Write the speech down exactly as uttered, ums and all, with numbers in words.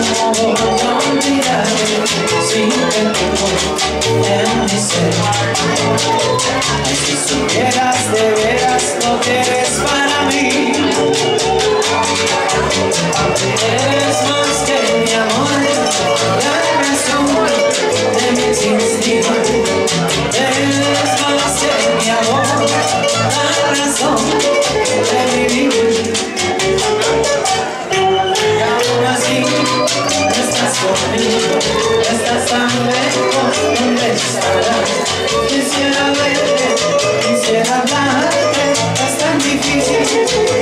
voy a olvidarte sin que te voy en mi ser. Ay, si supieras de veras lo que eres para mí. Eres más que mi amor, la razón de mi existir. Eres más que mi amor, la razón de mi vivir. Y aún así no estás conmigo, estás tan lejos, ¿dónde estarás? Quisiera verte, quisiera hablarte, es tan difícil